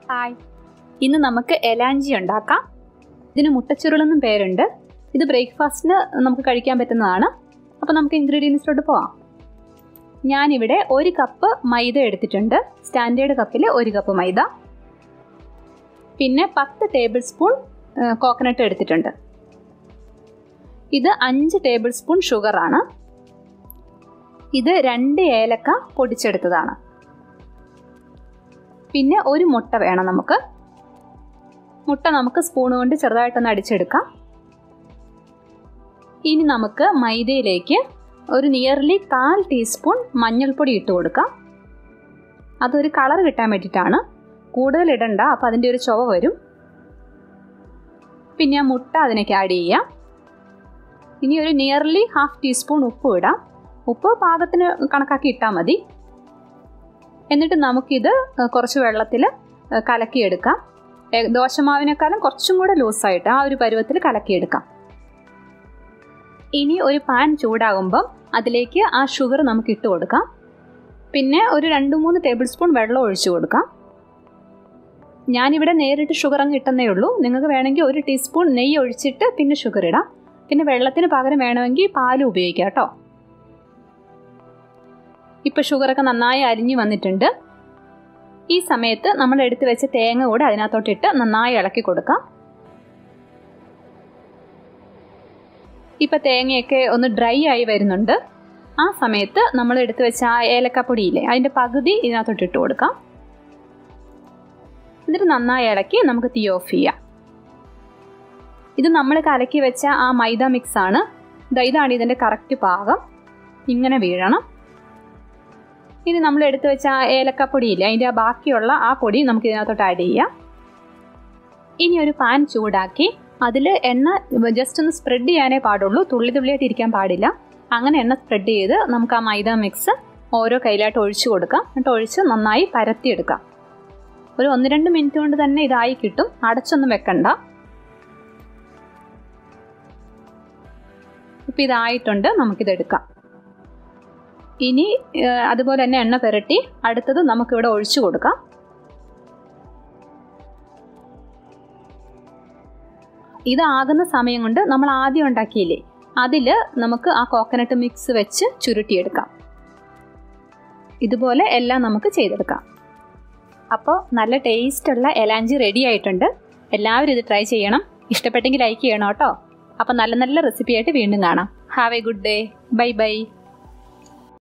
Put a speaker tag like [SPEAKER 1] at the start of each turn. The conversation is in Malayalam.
[SPEAKER 1] ഹായ്, ഇന്ന് നമുക്ക് എലാഞ്ചി ഉണ്ടാക്കാം. ഇതിന് മുട്ടച്ചുരുളെന്നും പേരുണ്ട്. ഇത് ബ്രേക്ക്ഫാസ്റ്റിന് നമുക്ക് കഴിക്കാൻ പറ്റുന്നതാണ്. അപ്പോൾ നമുക്ക് ഇൻഗ്രീഡിയൻസിലോട്ട് പോവാം. ഞാനിവിടെ 1 കപ്പ് മൈദ എടുത്തിട്ടുണ്ട്. സ്റ്റാൻഡേർഡ് കപ്പിൽ 1 കപ്പ് മൈദ. പിന്നെ 10 ടേബിൾ സ്പൂൺ കോക്കനട്ട് എടുത്തിട്ടുണ്ട്. ഇത് 5 ടേബിൾ സ്പൂൺ ഷുഗറാണ്. ഇത് 2 ഏലക്ക പൊടിച്ചെടുത്തതാണ്. പിന്നെ 1 മുട്ട വേണം നമുക്ക്. മുട്ട നമുക്ക് സ്പൂൺ കൊണ്ട് ചെറുതായിട്ടൊന്ന് അടിച്ചെടുക്കാം. ഇനി നമുക്ക് മൈദയിലേക്ക് ഒരു നിയർലി 1/4 ടീസ്പൂൺ മഞ്ഞൾപ്പൊടി ഇട്ട് കൊടുക്കാം. അതൊരു കളർ കിട്ടാൻ വേണ്ടിയിട്ടാണ്. കൂടുതൽ ഇടണ്ട, അപ്പോൾ അതിൻ്റെ ഒരു ചുവ വരും. പിന്നെ ആ മുട്ട അതിനേക്ക് ആഡ് ചെയ്യാം. ഇനി ഒരു നിയർലി 1/2 ടീസ്പൂൺ ഉപ്പ് ഇടാം. ഉപ്പ് പാകത്തിന് കണക്കാക്കി ഇട്ടാൽ മതി. എന്നിട്ട് നമുക്കിത് കുറച്ച് വെള്ളത്തിൽ കലക്കിയെടുക്കാം. ദോശമാവിനേക്കാളും കുറച്ചും കൂടെ ലൂസായിട്ട് ആ ഒരു പരുവത്തിൽ കലക്കിയെടുക്കാം. ഇനി ഒരു പാൻ ചൂടാകുമ്പം അതിലേക്ക് ആ ഷുഗർ നമുക്ക് ഇട്ട് കൊടുക്കാം. പിന്നെ ഒരു 2-3 ടേബിൾ സ്പൂൺ വെള്ളം ഒഴിച്ചു കൊടുക്കാം. ഞാനിവിടെ നേരിട്ട് ഷുഗർ അങ്ങ് ഇട്ടെന്നേ ഉള്ളൂ. നിങ്ങൾക്ക് വേണമെങ്കിൽ 1 ടീസ്പൂൺ നെയ്യ് ഒഴിച്ചിട്ട് പിന്നെ ഷുഗർ ഇടാം. പിന്നെ വെള്ളത്തിന് പകരം വേണമെങ്കിൽ പാലും ഉപയോഗിക്കാം കേട്ടോ. ഇപ്പോൾ ഷുഗറൊക്കെ നന്നായി അലിഞ്ഞു വന്നിട്ടുണ്ട്. ഈ സമയത്ത് നമ്മൾ എടുത്തു വെച്ച തേങ്ങ കൂടെ അതിനകത്തോട്ടിട്ട് നന്നായി ഇളക്കി കൊടുക്കാം. ഇപ്പം തേങ്ങയൊക്കെ ഒന്ന് ഡ്രൈ ആയി വരുന്നുണ്ട്. ആ സമയത്ത് നമ്മൾ എടുത്തു വെച്ച ആ ഏലക്കപ്പൊടിയില്ലേ, അതിൻ്റെ പകുതി ഇതിനകത്തോട്ട് ഇട്ട് കൊടുക്കാം. എന്നിട്ട് നന്നായി ഇളക്കി നമുക്ക് തീ ഓഫ് ചെയ്യാം. ഇത് നമ്മൾ കലക്കി വെച്ച ആ മൈദ മിക്സാണ്. ഇതാണ് ഇതിൻ്റെ കറക്റ്റ് പാകം. ഇങ്ങനെ വീഴണം. ഇനി നമ്മൾ എടുത്തു വെച്ച ആ ഏലക്കപ്പൊടിയില്ലേ, അതിൻ്റെ ആ ബാക്കിയുള്ള ആ പൊടി നമുക്ക് ഇതിനകത്തോട്ട് ആഡ് ചെയ്യാം. ഇനി ഒരു പാൻ ചൂടാക്കി അതിൽ എണ്ണ ജസ്റ്റ് ഒന്ന് സ്പ്രെഡ് ചെയ്യാനേ പാടുള്ളൂ. തുള്ളിയായിട്ട് ഇരിക്കാൻ പാടില്ല. അങ്ങനെ എണ്ണ സ്പ്രെഡ് ചെയ്ത് നമുക്ക് ആ മൈദ മിക്സ് ഓരോ കയ്യിലായിട്ട് ഒഴിച്ചു കൊടുക്കാം. എന്നിട്ട് ഒഴിച്ച് നന്നായി പരത്തിയെടുക്കാം. ഒരു 1-2 മിനിറ്റ് കൊണ്ട് തന്നെ ഇതായി കിട്ടും. അടച്ചൊന്നും വെക്കണ്ട. ഇപ്പം ഇതായിട്ടുണ്ട്. നമുക്കിതെടുക്കാം. ഇനി അതുപോലെ തന്നെ എണ്ണ പുരട്ടി അടുത്തത് നമുക്കിവിടെ ഒഴിച്ചു കൊടുക്കാം. ഇതാകുന്ന സമയം കൊണ്ട് നമ്മൾ ആദ്യം ഉണ്ടാക്കിയില്ലേ, അതിൽ നമുക്ക് ആ കോക്കനട്ട് മിക്സ് വെച്ച് ചുരുട്ടിയെടുക്കാം. ഇതുപോലെ എല്ലാം നമുക്ക് ചെയ്തെടുക്കാം. അപ്പോൾ നല്ല ടേസ്റ്റുള്ള എലാഞ്ചി റെഡി ആയിട്ടുണ്ട്. എല്ലാവരും ഇത് ട്രൈ ചെയ്യണം. ഇഷ്ടപ്പെട്ടെങ്കിൽ ലൈക്ക് ചെയ്യണം കേട്ടോ. അപ്പോൾ നല്ല റെസിപ്പി ആയിട്ട് വീണ്ടും കാണാം. Have a good day. Bye by.